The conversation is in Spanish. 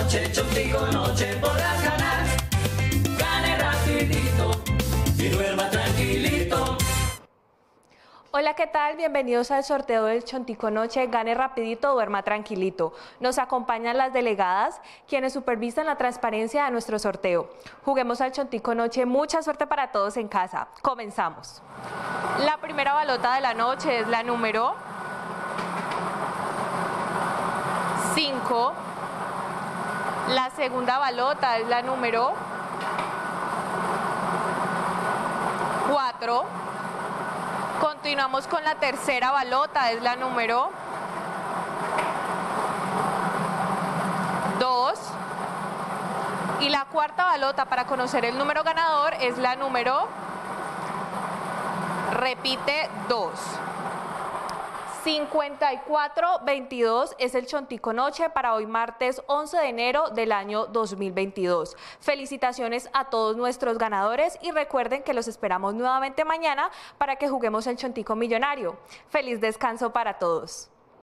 noche, Chontico noche podrás ganar. Gane rapidito y duerma tranquilito. Hola, ¿qué tal? Bienvenidos al sorteo del Chontico Noche, gane rapidito, duerma tranquilito. Nos acompañan las delegadas, quienes supervisan la transparencia de nuestro sorteo. Juguemos al Chontico Noche, mucha suerte para todos en casa. Comenzamos. La primera balota de la noche es la número 5. La segunda balota es la número 4. Continuamos con la tercera balota, es la número 2. Y la cuarta balota para conocer el número ganador es la número, repite, 2. 5422 es el Chontico Noche para hoy martes 11 de enero del año 2022. Felicitaciones a todos nuestros ganadores y recuerden que los esperamos nuevamente mañana para que juguemos el Chontico Millonario. Feliz descanso para todos.